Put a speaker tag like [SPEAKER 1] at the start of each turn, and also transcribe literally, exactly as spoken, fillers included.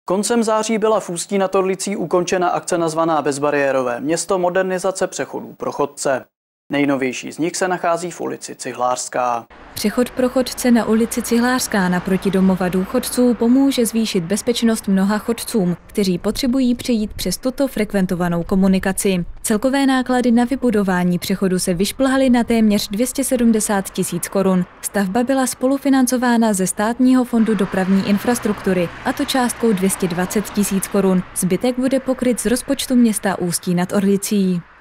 [SPEAKER 1] Koncem září byla v Ústí nad Orlicí ukončena akce nazvaná Bezbariérové město, modernizace přechodů pro chodce. Nejnovější z nich se nachází v ulici Cihlářská.
[SPEAKER 2] Přechod pro chodce na ulici Cihlářská naproti domova důchodců pomůže zvýšit bezpečnost mnoha chodcům, kteří potřebují přejít přes tuto frekventovanou komunikaci. Celkové náklady na vybudování přechodu se vyšplhaly na téměř dvě stě sedmdesát tisíc korun. Stavba byla spolufinancována ze Státního fondu dopravní infrastruktury, a to částkou dvě stě dvacet tisíc korun. Zbytek bude pokryt z rozpočtu města Ústí nad Orlicí.